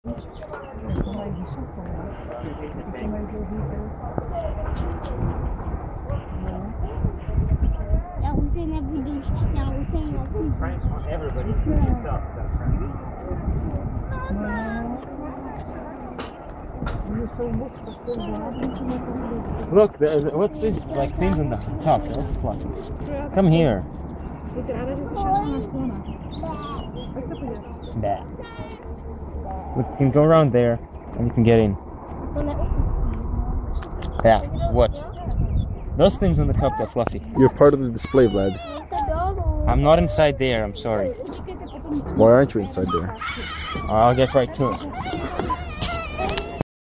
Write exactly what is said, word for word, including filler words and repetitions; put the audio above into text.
Everybody shoots yourself. Look, the, the, what's this? Like things on the top. What's the fluffy? Come here. Bah. We can go around there and you can get in. Yeah, what? Those things on the top, they're fluffy. You're part of the display, Vlad. I'm not inside there, I'm sorry. Why aren't you inside there? I'll get right to it.